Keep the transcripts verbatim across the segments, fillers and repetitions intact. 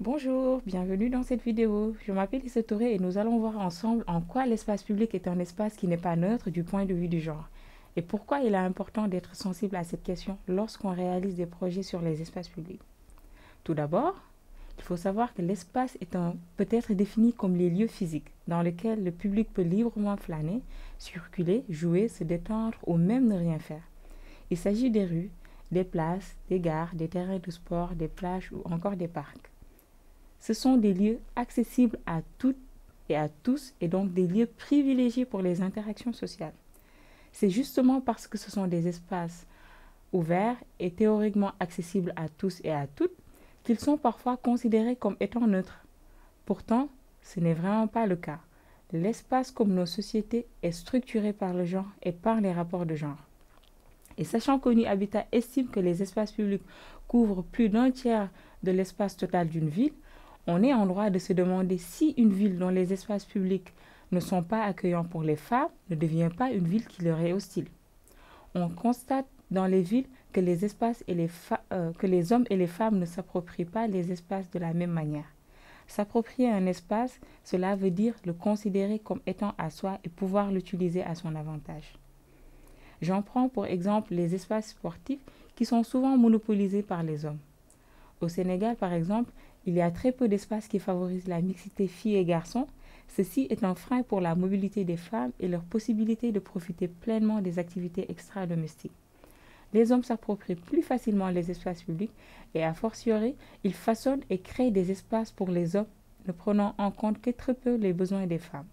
Bonjour, bienvenue dans cette vidéo. Je m'appelle Issa Touré et nous allons voir ensemble en quoi l'espace public est un espace qui n'est pas neutre du point de vue du genre et pourquoi il est important d'être sensible à cette question lorsqu'on réalise des projets sur les espaces publics. Tout d'abord, il faut savoir que l'espace est un, peut être défini comme les lieux physiques dans lesquels le public peut librement flâner, circuler, jouer, se détendre ou même ne rien faire. Il s'agit des rues, des places, des gares, des terrains de sport, des plages ou encore des parcs. Ce sont des lieux accessibles à toutes et à tous et donc des lieux privilégiés pour les interactions sociales. C'est justement parce que ce sont des espaces ouverts et théoriquement accessibles à tous et à toutes qu'ils sont parfois considérés comme étant neutres. Pourtant, ce n'est vraiment pas le cas. L'espace comme nos sociétés est structuré par le genre et par les rapports de genre. Et sachant qu'ONU Habitat estime que les espaces publics couvrent plus d'un tiers de l'espace total d'une ville, on est en droit de se demander si une ville dont les espaces publics ne sont pas accueillants pour les femmes ne devient pas une ville qui leur est hostile. On constate dans les villes que les, espaces et les, euh, que les hommes et les femmes ne s'approprient pas les espaces de la même manière. S'approprier un espace, cela veut dire le considérer comme étant à soi et pouvoir l'utiliser à son avantage. J'en prends pour exemple les espaces sportifs qui sont souvent monopolisés par les hommes. Au Sénégal, par exemple, il y a très peu d'espaces qui favorisent la mixité filles et garçons. Ceci est un frein pour la mobilité des femmes et leur possibilité de profiter pleinement des activités extra-domestiques. Les hommes s'approprient plus facilement les espaces publics et, a fortiori, ils façonnent et créent des espaces pour les hommes, ne prenant en compte que très peu les besoins des femmes.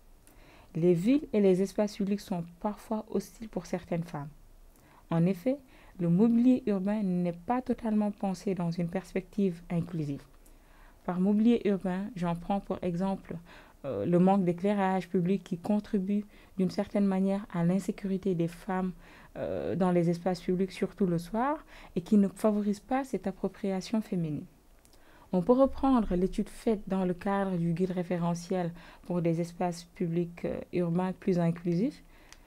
Les villes et les espaces publics sont parfois hostiles pour certaines femmes. En effet, le mobilier urbain n'est pas totalement pensé dans une perspective inclusive. Par mobilier urbain, j'en prends pour exemple euh, le manque d'éclairage public qui contribue d'une certaine manière à l'insécurité des femmes euh, dans les espaces publics, surtout le soir, et qui ne favorise pas cette appropriation féminine. On peut reprendre l'étude faite dans le cadre du guide référentiel pour des espaces publics euh, urbains plus inclusifs,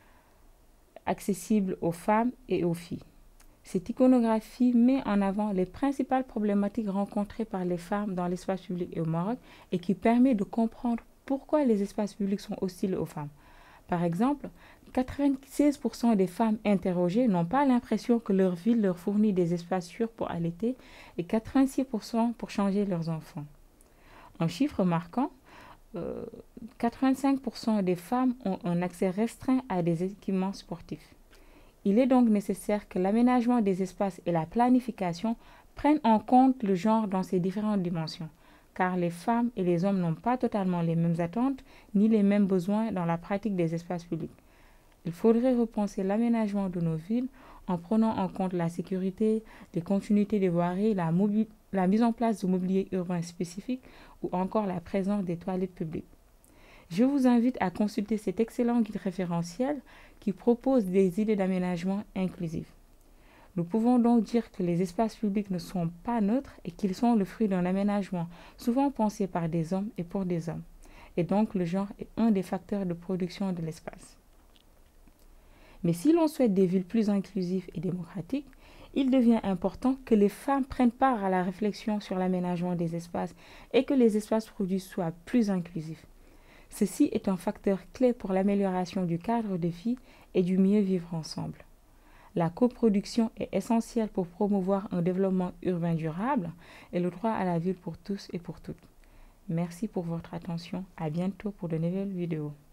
accessibles aux femmes et aux filles. Cette iconographie met en avant les principales problématiques rencontrées par les femmes dans l'espace public et au Maroc et qui permet de comprendre pourquoi les espaces publics sont hostiles aux femmes. Par exemple, quatre-vingt-seize pour cent des femmes interrogées n'ont pas l'impression que leur ville leur fournit des espaces sûrs pour allaiter et quatre-vingt-six pour cent pour changer leurs enfants. Un chiffre marquant, euh, quatre-vingt-cinq pour cent des femmes ont un accès restreint à des équipements sportifs. Il est donc nécessaire que l'aménagement des espaces et la planification prennent en compte le genre dans ses différentes dimensions, car les femmes et les hommes n'ont pas totalement les mêmes attentes ni les mêmes besoins dans la pratique des espaces publics. Il faudrait repenser l'aménagement de nos villes en prenant en compte la sécurité, les continuités des voiries, la, la mise en place de mobilier urbain spécifique ou encore la présence des toilettes publiques. Je vous invite à consulter cet excellent guide référentiel qui propose des idées d'aménagement inclusif. Nous pouvons donc dire que les espaces publics ne sont pas neutres et qu'ils sont le fruit d'un aménagement souvent pensé par des hommes et pour des hommes. Et donc le genre est un des facteurs de production de l'espace. Mais si l'on souhaite des villes plus inclusives et démocratiques, il devient important que les femmes prennent part à la réflexion sur l'aménagement des espaces et que les espaces produits soient plus inclusifs. Ceci est un facteur clé pour l'amélioration du cadre de vie et du mieux vivre ensemble. La coproduction est essentielle pour promouvoir un développement urbain durable et le droit à la ville pour tous et pour toutes. Merci pour votre attention. À bientôt pour de nouvelles vidéos.